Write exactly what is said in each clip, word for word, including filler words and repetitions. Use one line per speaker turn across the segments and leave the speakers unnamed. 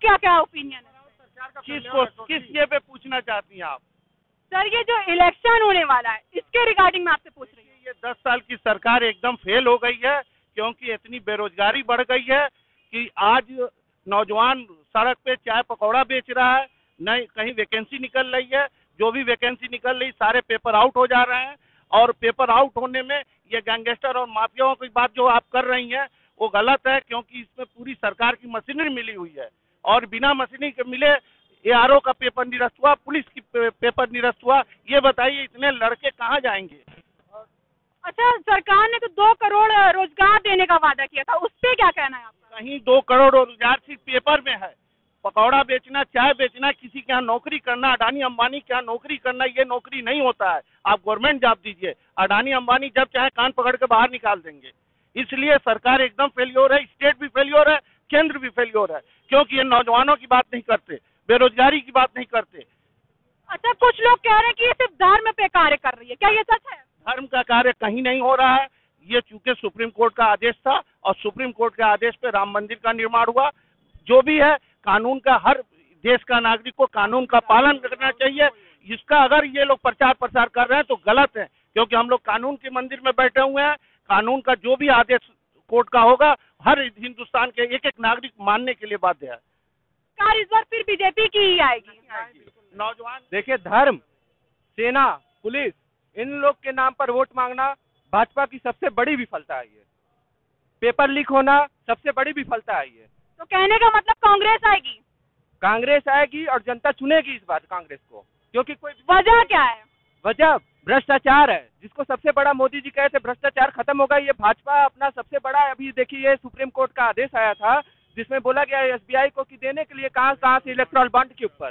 क्या क्या ओपिनियन है?
किसको किस ये पे पूछना चाहती हैं आप?
सर ये जो इलेक्शन होने वाला है इसके रिगार्डिंग मैं आपसे पूछ रही हूँ।
ये दस साल की सरकार एकदम फेल हो गई है, क्योंकि इतनी बेरोजगारी बढ़ गई है कि आज नौजवान सड़क पे चाय पकौड़ा बेच रहा है, नहीं कहीं वैकेंसी निकल रही है, जो भी वैकेंसी निकल रही सारे पेपर आउट हो जा रहे हैं। और पेपर आउट होने में ये गैंगस्टर और माफियाओं की बात जो आप कर रही हैं वो गलत है, क्योंकि इसमें पूरी सरकार की मशीनरी मिली हुई है और बिना मशीनरी के मिले एआरओ का पेपर निरस्त हुआ, पुलिस की पे, पेपर निरस्त हुआ। ये बताइए इतने लड़के कहाँ जाएंगे?
अच्छा, सरकार ने तो दो करोड़ रोजगार देने का वादा किया था, उस पे क्या कहना है आपका?
कहीं दो करोड़ रोजगार सिर्फ पेपर में है। पकौड़ा बेचना, चाय बेचना, किसी के यहाँ नौकरी करना, अडानी अंबानी के यहाँ नौकरी करना, ये नौकरी नहीं होता है। आप गवर्नमेंट जॉब दीजिए, अडानी अंबानी जब चाहे कान पकड़ के बाहर निकाल देंगे। इसलिए सरकार एकदम फेल्योर है, स्टेट भी फेल्योर है, केंद्र भी फेल्योर है, क्योंकि ये नौजवानों की बात नहीं करते, बेरोजगारी की बात नहीं करते।
अच्छा, कुछ लोग कह रहे हैं कि ये सिर्फ धर्म पे कार्य कर रही है, क्या ये सच है?
धर्म का कार्य कहीं नहीं हो रहा है। ये चूंकि सुप्रीम कोर्ट का आदेश था और सुप्रीम कोर्ट के आदेश पे राम मंदिर का निर्माण हुआ। जो भी है कानून का, हर देश का नागरिक को कानून का पालन करना चाहिए। इसका अगर ये लोग प्रचार प्रसार कर रहे हैं तो गलत है, क्योंकि हम लोग कानून के मंदिर में बैठे हुए हैं। कानून का जो भी आदेश कोर्ट का होगा हर हिंदुस्तान के एक एक नागरिक मानने के लिए बाध्य है।
कार इस बार फिर बीजेपी की ही आएगी।
नौजवान
देखिए, धर्म, सेना, पुलिस, इन लोग के नाम पर वोट मांगना भाजपा की सबसे बड़ी विफलता है। ये पेपर लीक होना सबसे बड़ी विफलता है। ये
तो कहने का मतलब कांग्रेस आएगी?
कांग्रेस आएगी और जनता चुनेगी इस बार कांग्रेस को, क्योंकि कोई
वजह क्या है?
वजह भ्रष्टाचार है, जिसको सबसे बड़ा मोदी जी कहे थे भ्रष्टाचार खत्म होगा। ये भाजपा अपना सबसे बड़ा, अभी देखिए सुप्रीम कोर्ट का आदेश आया था जिसमें बोला गया एसबीआई को कि देने के लिए कहां कहां से इलेक्ट्रॉल बॉन्ड के ऊपर।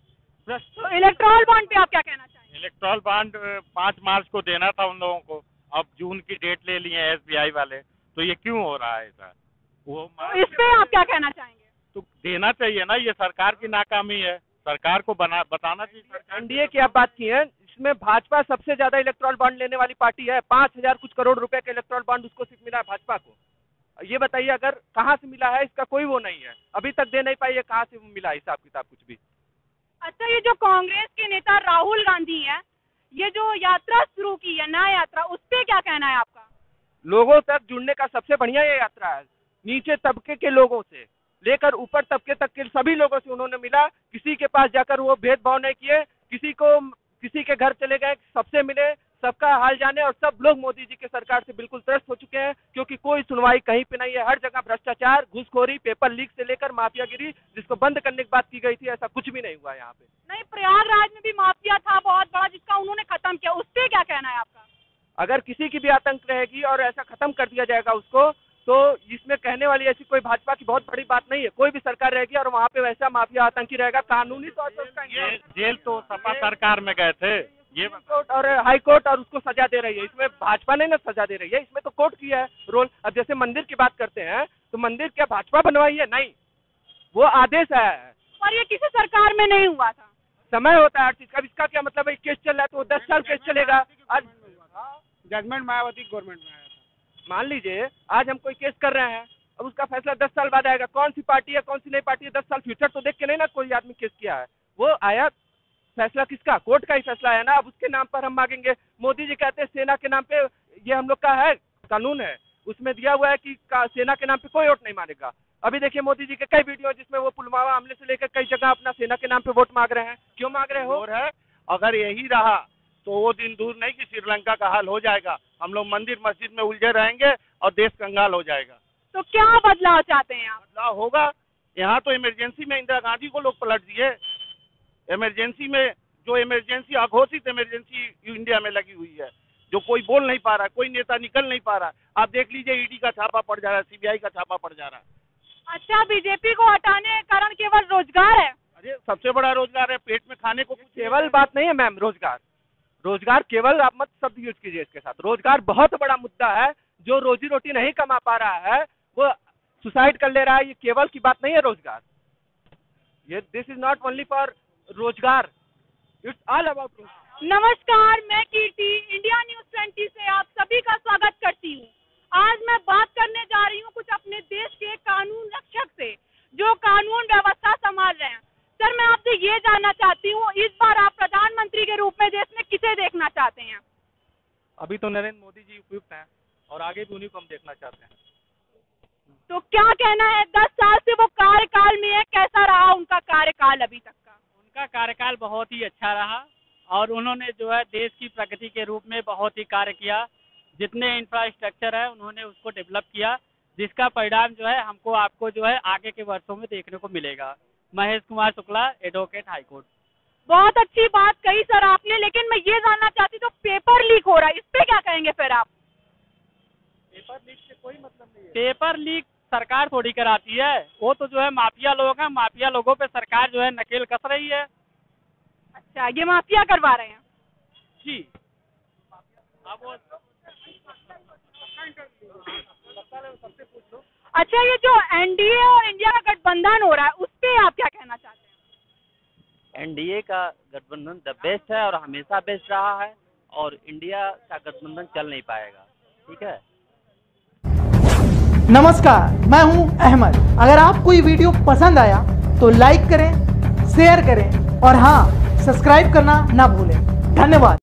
तो इलेक्ट्रॉल बॉन्ड पे आप क्या कहना चाहेंगे?
इलेक्ट्रॉल बॉन्ड पाँच मार्च को देना था उन लोगों को, अब जून की डेट ले ली है एसबीआई वाले, तो ये क्यों हो रहा है ऐसा? वो
तो इस पे आप क्या कहना चाहेंगे?
तो देना चाहिए ना, ये सरकार की नाकामी है, सरकार को बना बताना चाहिए।
एनडीए की आप बात की है, इसमें भाजपा सबसे ज्यादा इलेक्ट्रॉल बॉन्ड लेने वाली पार्टी है। पांच हजार कुछ करोड़ रुपए का इलेक्ट्रॉल बॉन्ड उसको सिर्फ मिला है भाजपा को। ये बताइए अगर कहाँ से मिला है, इसका कोई वो नहीं है, अभी तक दे नहीं पाई है, कहाँ से मिला हिसाब किताब कुछ भी।
अच्छा, ये जो कांग्रेस के नेता राहुल गांधी है, ये जो यात्रा शुरू की है न्याय यात्रा, उस पे क्या कहना है आपका?
लोगों तक जुड़ने का सबसे बढ़िया ये यात्रा है। नीचे तबके के लोगों से लेकर ऊपर तबके तक के सभी लोगों से उन्होंने मिला। किसी के पास जाकर वो भेदभाव नहीं किए, किसी को किसी के घर चले गए, सबसे मिले, सबका हाल जाने। और सब लोग मोदी जी के सरकार से बिल्कुल त्रस्त हो चुके हैं, क्योंकि कोई सुनवाई कहीं पे नहीं है। हर जगह भ्रष्टाचार, घूसखोरी, पेपर लीक से लेकर माफियागिरी, जिसको बंद करने की बात की गई थी, ऐसा कुछ भी नहीं हुआ यहाँ पे।
नहीं, प्रयागराज में भी माफिया था बहुत बड़ा, जिसका उन्होंने खत्म किया, उस पे क्या कहना है आपका?
अगर किसी की भी आतंक रहेगी और ऐसा खत्म कर दिया जाएगा उसको, तो इसमें कहने वाली ऐसी कोई भाजपा की बहुत बड़ी बात नहीं है। कोई भी सरकार रहेगी और वहाँ पे वैसा माफिया आतंकी रहेगा, कानूनी तौर पर उसका
ये जेल तो सपा सरकार में गए थे, ये
कोर्ट और हाई कोर्ट और उसको सजा दे रही है। इसमें भाजपा नहीं ना सजा दे रही है, इसमें तो कोर्ट की है रोल। अब जैसे मंदिर की बात करते हैं तो मंदिर क्या भाजपा बनवाई है? नहीं, वो आदेश है।
और ये किसी सरकार में नहीं हुआ था।
समय होता है हर चीज का। इसका क्या मतलब है, केस चल रहा है तो दस साल केस चलेगा। आज
जजमेंट मायावती गवर्नमेंट में आया था।
मान लीजिए आज हम कोई केस कर रहे हैं, अब उसका फैसला दस साल बाद आएगा। कौन सी पार्टी है कौन सी नई पार्टी है, दस साल फ्यूचर तो देख के नहीं ना कोई आदमी केस किया है। वो आया फैसला किसका? कोर्ट का ही फैसला है ना। अब उसके नाम पर हम मांगेंगे। मोदी जी कहते हैं सेना के नाम पे, ये हम लोग का है कानून है, उसमें दिया हुआ है कि सेना के नाम पे कोई वोट नहीं मांगेगा। अभी देखिए मोदी जी के कई वीडियो जिसमें वो पुलवामा हमले से लेकर कई जगह अपना सेना के नाम पे वोट मांग रहे हैं। क्यों मांग रहे हो?
है अगर यही रहा तो वो दिन दूर नहीं कि श्रीलंका का हाल हो जाएगा। हम लोग मंदिर मस्जिद में उलझे रहेंगे और देश कंगाल हो जाएगा।
तो क्या बदलाव चाहते हैं आप?
बदलाव होगा। यहाँ तो इमरजेंसी में इंदिरा गांधी को लोग पलट दिए। इमरजेंसी में जो इमरजेंसी अघोषित इमरजेंसी इंडिया में लगी हुई है, जो कोई बोल नहीं पा रहा, कोई नेता निकल नहीं पा रहा। आप देख लीजिए ईडी का छापा पड़ जा रहा है, सीबीआई का छापा पड़ जा रहा है।
अच्छा, बीजेपी को हटाने का कारण केवल रोजगार है?
अरे सबसे बड़ा रोजगार है, पेट में खाने को कुछ
केवल बात नहीं है मैम। रोजगार रोजगार केवल आप मत शब्द यूज कीजिए इसके साथ। रोजगार बहुत बड़ा मुद्दा है। जो रोजी रोटी नहीं कमा पा रहा है वो सुसाइड कर ले रहा है। ये केवल की बात नहीं है रोजगार। ये this is not only for रोजगार, इट्स ऑल अबाउट।
नमस्कार, मैं कीर्ति इंडिया न्यूज ट्वेंटी से आप सभी का स्वागत करती हूँ। आज मैं बात करने जा रही हूँ कुछ अपने देश के कानून रक्षक से, जो कानून व्यवस्था जानना चाहती हूँ, इस बार आप प्रधानमंत्री के रूप में देश में किसे देखना चाहते हैं?
अभी तो नरेंद्र मोदी जी उपयुक्त हैं और आगे भी उन्हीं को हम देखना चाहते हैं।
तो क्या कहना है, दस साल से वो कार्यकाल में है, कैसा रहा उनका कार्यकाल अभी तक का?
उनका कार्यकाल बहुत ही अच्छा रहा और उन्होंने जो है देश की प्रगति के रूप में बहुत ही कार्य किया। जितने इंफ्रास्ट्रक्चर है उन्होंने उसको डेवलप किया, जिसका परिणाम जो है हमको आपको जो है आगे के वर्षों में देखने को मिलेगा। Mahesh Kumar Shukla, advocate, high court.
बहुत अच्छी बात कही सर आपने, लेकिन मैं ये जानना चाहती हूँ, तो पेपर लीक हो रहा है, इस पे क्या कहेंगे फिर आप?
पेपर लीक से कोई मतलब नहीं है।
पेपर लीक सरकार थोड़ी कराती है, वो तो जो है माफिया लोग हैं, माफिया लोगों पे सरकार जो है नकेल कस रही है।
अच्छा, ये माफिया करवा रहे हैं
जी। अब वो
अच्छा, ये जो एनडीए और इंडिया का गठबंधन हो रहा है, उस पे आप क्या कहना चाहते हैं?
एनडीए का गठबंधन द बेस्ट है और हमेशा बेस्ट रहा है, और इंडिया का गठबंधन चल नहीं पाएगा। ठीक है।
नमस्कार, मैं हूं अहमद। अगर आपको ये वीडियो पसंद आया तो लाइक करें, शेयर करें और हाँ, सब्सक्राइब करना ना भूलें। धन्यवाद।